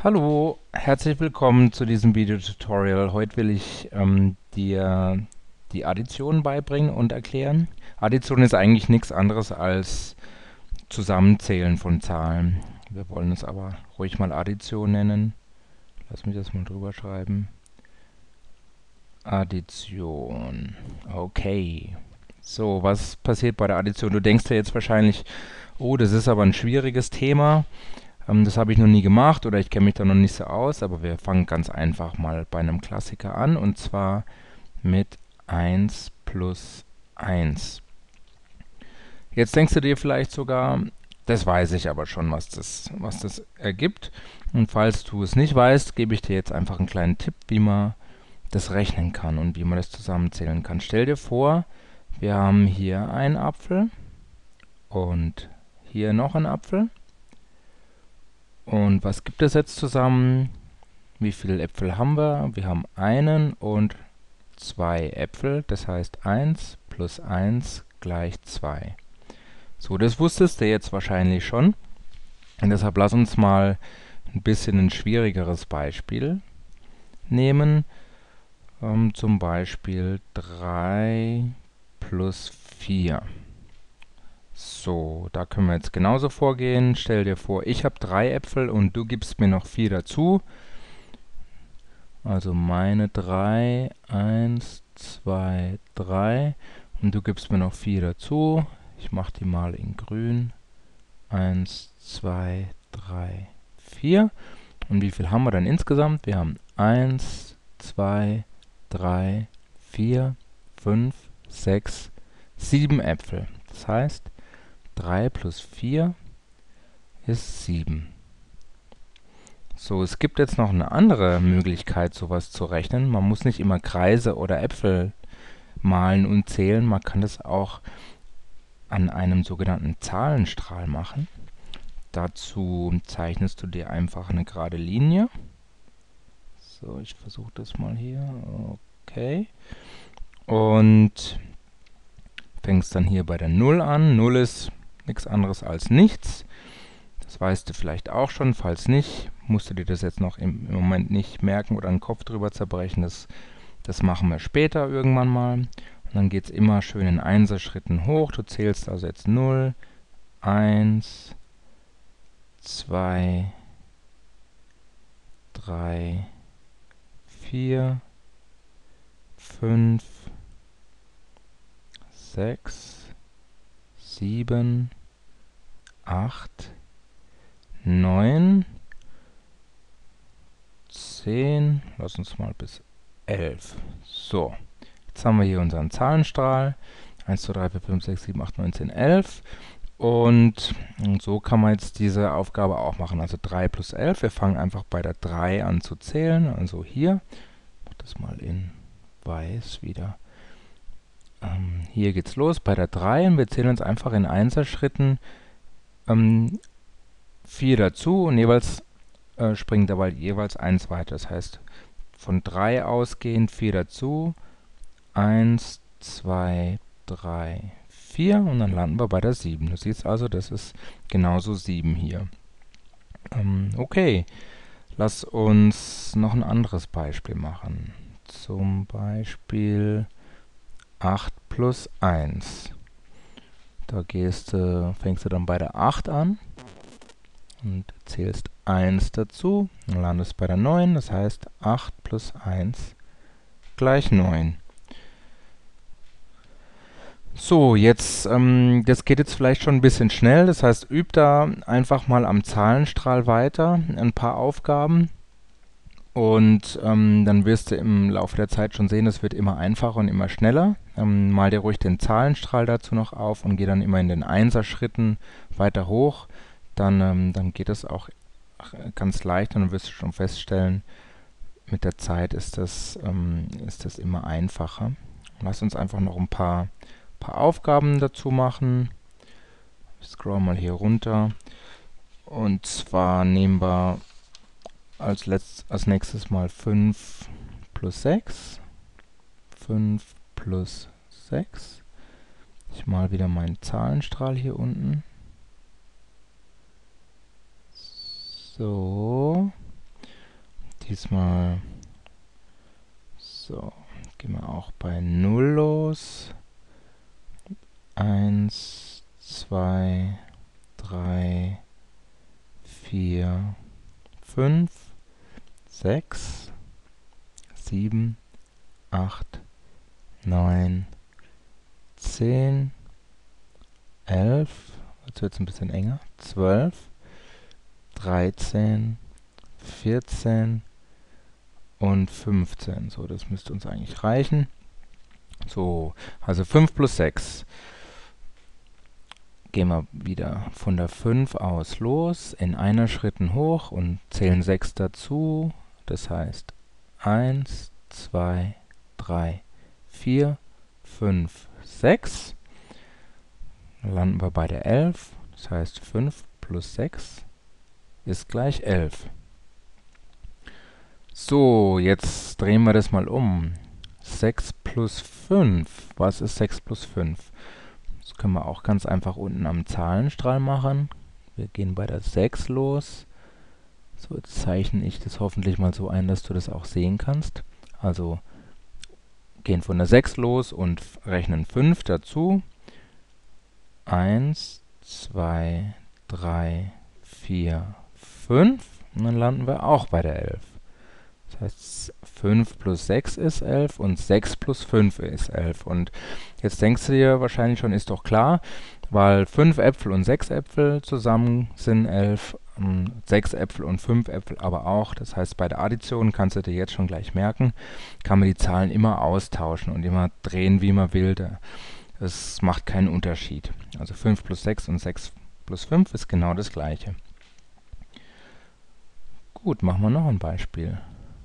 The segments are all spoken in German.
Hallo, herzlich willkommen zu diesem Videotutorial. Heute will ich dir die Addition beibringen und erklären. Addition ist eigentlich nichts anderes als Zusammenzählen von Zahlen. Wir wollen es aber ruhig mal Addition nennen. Lass mich das mal drüber schreiben. Addition. Okay. So, was passiert bei der Addition? Du denkst dir jetzt wahrscheinlich, oh, das ist aber ein schwieriges Thema. Das habe ich noch nie gemacht oder ich kenne mich da noch nicht so aus, aber wir fangen ganz einfach mal bei einem Klassiker an, und zwar mit 1 plus 1. Jetzt denkst du dir vielleicht sogar, das weiß ich aber schon, was das ergibt. Und falls du es nicht weißt, gebe ich dir jetzt einfach einen kleinen Tipp, wie man das rechnen kann und wie man das zusammenzählen kann. Stell dir vor, wir haben hier einen Apfel und hier noch einen Apfel. Und was gibt es jetzt zusammen? Wie viele Äpfel haben wir? Wir haben einen und zwei Äpfel, das heißt 1 plus 1 gleich 2. So, das wusstest du jetzt wahrscheinlich schon. Und deshalb lass uns mal ein bisschen ein schwierigeres Beispiel nehmen. Zum Beispiel 3 plus 4. So, da können wir jetzt genauso vorgehen. Stell dir vor, ich habe 3 Äpfel und du gibst mir noch 4 dazu. Also meine 3, 1, 2, 3. Und du gibst mir noch 4 dazu. Ich mache die mal in grün. 1, 2, 3, 4. Und wie viel haben wir dann insgesamt? Wir haben 1, 2, 3, 4, 5, 6, 7 Äpfel. Das heißt, 3 plus 4 ist 7. So, es gibt jetzt noch eine andere Möglichkeit, sowas zu rechnen. Man muss nicht immer Kreise oder Äpfel malen und zählen. Man kann das auch an einem sogenannten Zahlenstrahl machen. Dazu zeichnest du dir einfach eine gerade Linie. So, ich versuche das mal hier. Okay. Und fängst dann hier bei der 0 an. 0 ist nichts anderes als nichts. Das weißt du vielleicht auch schon. Falls nicht, musst du dir das jetzt noch im Moment nicht merken oder den Kopf drüber zerbrechen. Das machen wir später irgendwann mal. Und dann geht es immer schön in Einserschritten hoch. Du zählst also jetzt 0, 1, 2, 3, 4, 5, 6, 7, 8, 9, 10, lass uns mal bis 11. So, jetzt haben wir hier unseren Zahlenstrahl. 1, 2, 3, 4, 5, 6, 7, 8, 9, 10, 11. Und so kann man jetzt diese Aufgabe auch machen. Also 3 plus 11. Wir fangen einfach bei der 3 an zu zählen. Also hier. Ich mache das mal in weiß wieder. Hier geht's los bei der 3 und wir zählen uns einfach in Einserschritten 4 dazu und jeweils springt dabei jeweils 1 weiter. Das heißt, von 3 ausgehend 4 dazu, 1, 2, 3, 4 und dann landen wir bei der 7. Du siehst also, das ist genauso 7 hier. Okay, lass uns noch ein anderes Beispiel machen. Zum Beispiel 8 plus 1. Da fängst du dann bei der 8 an und zählst 1 dazu und landest bei der 9. Das heißt, 8 plus 1 gleich 9. So, das geht jetzt vielleicht schon ein bisschen schnell. Das heißt, üb da einfach mal am Zahlenstrahl weiter ein paar Aufgaben. Und dann wirst du im Laufe der Zeit schon sehen, es wird immer einfacher und immer schneller. Mal dir ruhig den Zahlenstrahl dazu noch auf und geh dann immer in den Einserschritten weiter hoch. Dann geht es auch ganz leicht und dann wirst du schon feststellen, mit der Zeit ist das immer einfacher. Lass uns einfach noch ein paar Aufgaben dazu machen. Ich scroll mal hier runter. Und zwar nehmen wir als nächstes mal 5 plus 6. 5 plus 6. Ich mal wieder meinen Zahlenstrahl hier unten. So. diesmal, so, gehen wir auch bei 0 los. 1, 2, 3, 4, 5, 6, 7, 8, 9, 10, 11, jetzt wird es ein bisschen enger, 12, 13, 14 und 15. So, das müsste uns eigentlich reichen. So, also 5 plus 6. Gehen wir wieder von der 5 aus los, in einer Schritten hoch und zählen 6 dazu. Das heißt 1, 2, 3, 4, 5, 6. Dann landen wir bei der 11. Das heißt 5 plus 6 ist gleich 11. So, jetzt drehen wir das mal um. 6 plus 5. Was ist 6 plus 5? Das können wir auch ganz einfach unten am Zahlenstrahl machen. Wir gehen bei der 6 los. So, jetzt zeichne ich das hoffentlich mal so ein, dass du das auch sehen kannst. Also gehen von der 6 los und rechnen 5 dazu. 1, 2, 3, 4, 5. Und dann landen wir auch bei der 11. Das heißt, 5 plus 6 ist 11 und 6 plus 5 ist 11. Und jetzt denkst du dir wahrscheinlich schon, ist doch klar, weil 5 Äpfel und 6 Äpfel zusammen sind 11, 6 Äpfel und 5 Äpfel aber auch. Das heißt, bei der Addition kannst du dir jetzt schon gleich merken, kann man die Zahlen immer austauschen und immer drehen, wie man will. Es macht keinen Unterschied. Also 5 plus 6 und 6 plus 5 ist genau das Gleiche. Gut, machen wir noch ein Beispiel.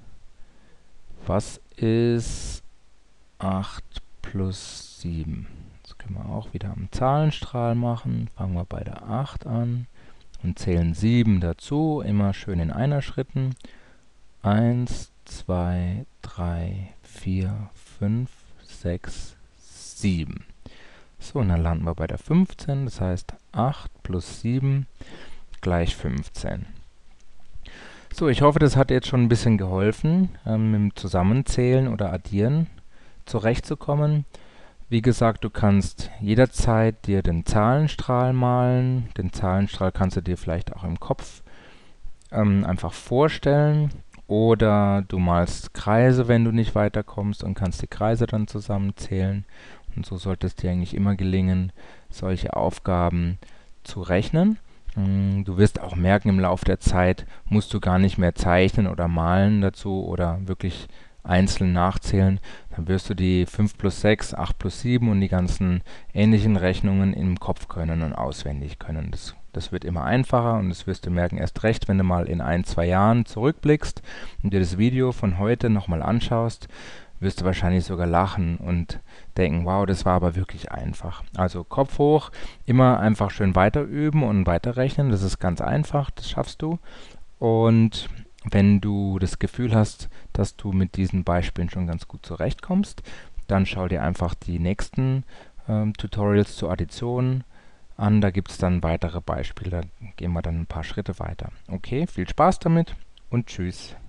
Was ist 8 plus 7? Das können wir auch wieder am Zahlenstrahl machen. Fangen wir bei der 8 an und zählen 7 dazu, immer schön in einer Schritten. 1, 2, 3, 4, 5, 6, 7. So, und dann landen wir bei der 15, das heißt 8 plus 7 gleich 15. So, ich hoffe, das hat jetzt schon ein bisschen geholfen, mit dem Zusammenzählen oder Addieren zurechtzukommen. Wie gesagt, du kannst jederzeit dir den Zahlenstrahl malen. Den Zahlenstrahl kannst du dir vielleicht auch im Kopf einfach vorstellen. Oder du malst Kreise, wenn du nicht weiterkommst, und kannst die Kreise dann zusammenzählen. Und so sollte es dir eigentlich immer gelingen, solche Aufgaben zu rechnen. Du wirst auch merken, im Laufe der Zeit musst du gar nicht mehr zeichnen oder malen dazu oder wirklich einzeln nachzählen. Dann wirst du die 5 plus 6, 8 plus 7 und die ganzen ähnlichen Rechnungen im Kopf können und auswendig können. Das wird immer einfacher und das wirst du merken erst recht, wenn du mal in 1, 2 Jahren zurückblickst und dir das Video von heute nochmal anschaust, wirst du wahrscheinlich sogar lachen und denken, wow, das war aber wirklich einfach. Also Kopf hoch, immer einfach schön weiter üben und weiterrechnen, das ist ganz einfach, das schaffst du. Und wenn du das Gefühl hast, dass du mit diesen Beispielen schon ganz gut zurechtkommst, dann schau dir einfach die nächsten Tutorials zur Addition an. Da gibt es dann weitere Beispiele, da gehen wir dann ein paar Schritte weiter. Okay, viel Spaß damit und tschüss.